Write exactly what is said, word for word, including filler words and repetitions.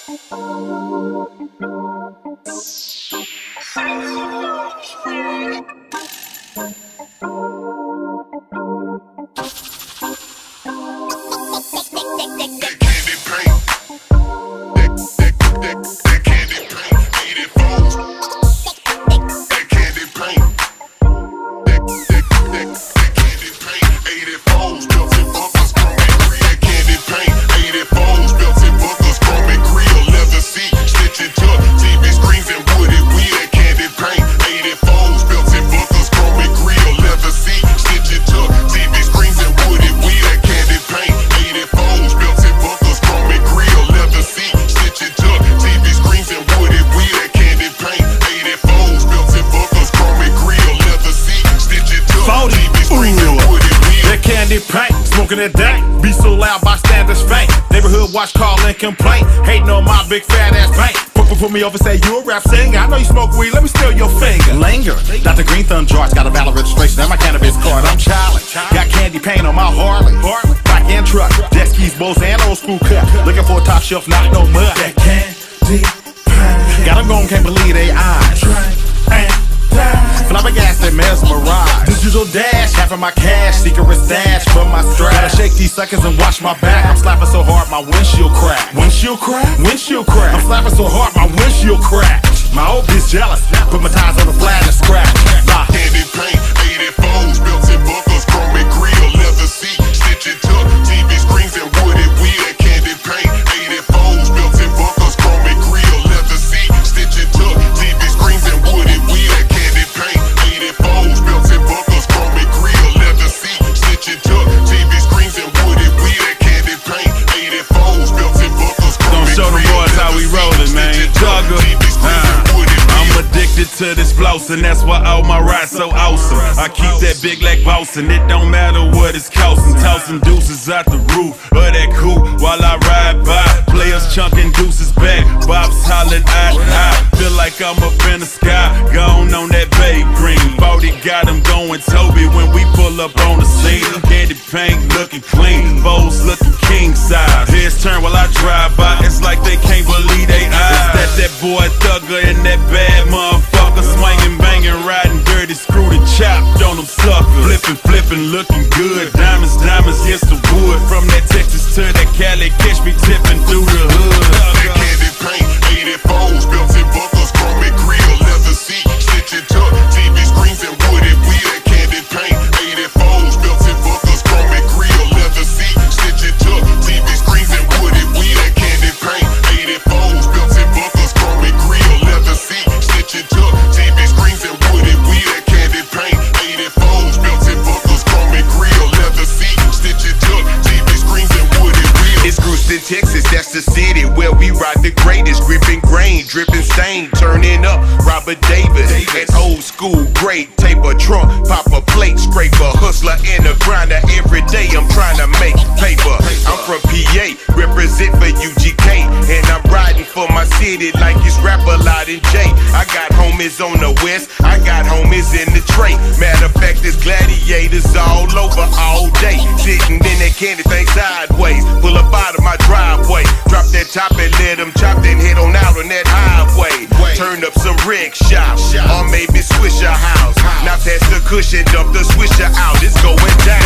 That dank, be so loud bystanders faint. Neighborhood watch, call and complain. Hating on my big fat ass bank. Put, put me over, say you a rap singer. I know you smoke weed, let me steal your finger. Linger, Doctor Green Thumb George got a valid registration and my cannabis card. I'm challenged, got candy paint on my Harley. Black and truck, jet skis, boats and old school cut. Looking for a top shelf, not no mud. That candy paint, got them going, can't believe they eyes. Flabbergasted and mesmerized. Digital dash, half of my cash, secret stash from my strap. Gotta shake these suckers and watch my back. I'm slapping so hard my windshield crack. Windshield crack? Windshield crack. I'm slapping so hard my windshield crack. My old bitch jealous, put my tires on the flat and scratch. Nah. Candy paint, eighty-fours, built-in buckles, chrome and grill, leather seat, stitch and tuck, T V screens and wooded wheel. Candy paint, eighty-fours, built-in buckles, chrome and grill, leather seat, stitch and tuck, T V screens and wooded wheel. Candy paint, eighty-fours, built-in buckles, chrome and grill, leather seat, stitch and tuck, T V screens and wooded wheel. Candy paint, eighty-fours, built-in buckles, chrome and grill. Don't show the boys how we rollin', man. Jugger. I'm addicted to this flossing, that's why all my rides so awesome. I keep that big leg bossin', it don't matter what it's costin'. Tossin' deuces out the roof of that coupe while I ride by. Players chunkin' deuces back, Bob's hollin' eye eye. Feel like I'm up in the sky, gone on that Bay Green. forty got him going Toby when we pull up on the scene. Candy paint looking clean, bowls looking king size. Heads turn while I drive by, it's like they can't believe they eyes. That that boy Thugger and that bad motherfucker, swinging, banging, riding dirty, screwed and chopped on them suckers. Flipping, flipping, looking good. Diamonds, diamonds against the wood. From that Texas to that Cali, catch me tipping through the hood. That candy paint, eighty-fours, built-in buckles, chrome and grill, leather seat, stitch and tuck, T V screens and wooded wheel. That candy paint, eighty-fours, built-in buckles, chrome and grill, leather seat, stitch and tuck, T V screens and wooded wheel. That candy paint, eighty-fours, built-in buckles, chrome and grill, leather seat, stitch and tuck, T V screens and wooded wheel. That candy paint, eighty-fours, built-in buckles, chrome and grill, leather seat, stitch and tuck, T V screens and wooded wheel. It's Houston, Texas, that's the city where we ride the greatest. Gripping grain, dripping stain, turning up Robert Davis. An old school great taper trunk, pop a plate, scrape a hustler and a grinder. Every day I'm trying to make paper. I'm from P A, represent for U G K, and I'm riding for my city like it's Rap-A-Lot and J. I got homies on the west, I got homies in the tray. Matter of fact, there's gladiators all over all day, sitting in that candy thing sideways. Pull up out of my driveway, drop that top and let them chop, then head on out on that highway. Turn up some rig shop, or maybe Swisher House. Now pass the cushion, dump the Swisher out, it's going down.